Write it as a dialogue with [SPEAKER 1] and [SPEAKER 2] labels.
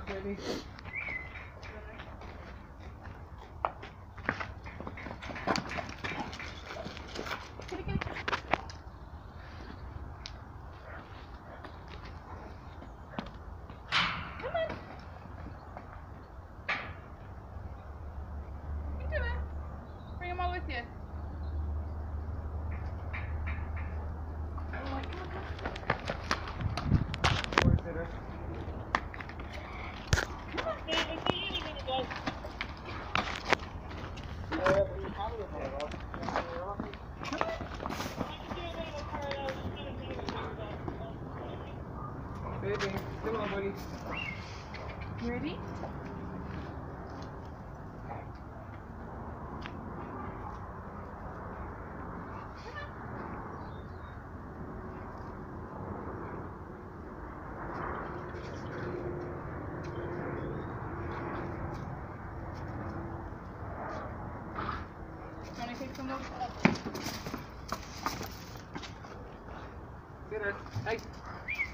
[SPEAKER 1] up, baby.
[SPEAKER 2] Bring them all with you.
[SPEAKER 1] Baby, come on, buddy.
[SPEAKER 2] You ready? Want to take some of
[SPEAKER 1] Sit there. Hey.